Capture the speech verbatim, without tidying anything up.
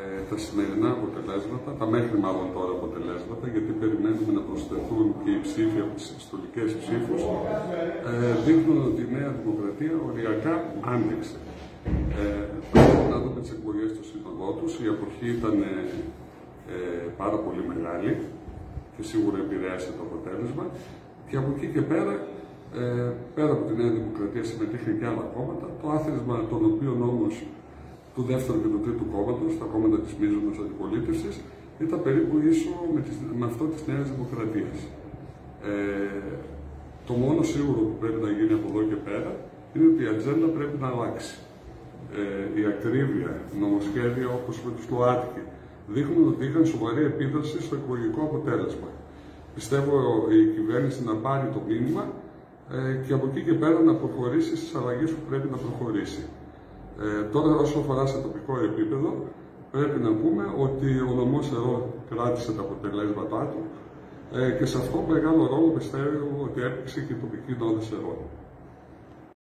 ε, τα σημερινά αποτελέσματα, τα μέχρι μάλλον τώρα αποτελέσματα, γιατί περιμένουμε να προσθεθούν και οι ψήφοι από τις συστολικές ψήφους, ε, δείχνουν ότι η Νέα Δημοκρατία οριακά άντεξε. Ε, πρέπει να δούμε τις εκλογές στο σύνολό τους. Η αποχή ήταν ε, ε, πάρα πολύ μεγάλη και σίγουρα επηρέασε το αποτέλεσμα. Και από εκεί και πέρα, ε, πέρα από τη Νέα Δημοκρατία συμμετείχαν και άλλα κόμματα. Το άθροισμα των οποίων όμως του δεύτερου και του τρίτου κόμματος, τα κόμματα της μείζωνος αντιπολίτευσης, ήταν περίπου ίσο με, τις, με αυτό της Νέας Δημοκρατίας. Ε, το μόνο σίγουρο που πρέπει να γίνει από εδώ και πέρα είναι ότι η ατζέντα πρέπει να αλλάξει. Ε, η ακρίβεια, η νομοσχέδια όπως με τους ΛΟΑΤΚΙ δείχνουν ότι είχαν σοβαρή επίδραση στο εκλογικό αποτέλεσμα. Πιστεύω η κυβέρνηση να πάρει το μήνυμα ε, και από εκεί και πέρα να προχωρήσει στις αλλαγές που πρέπει να προχωρήσει. Ε, τώρα, όσο αφορά σε τοπικό επίπεδο, πρέπει να πούμε ότι ο νομός ΕΡΟ κράτησε τα αποτελέσματά του ε, και σε αυτό μεγάλο ρόλο πιστεύω ότι έπαιξε και η τοπική νόδες ΕΡΟ.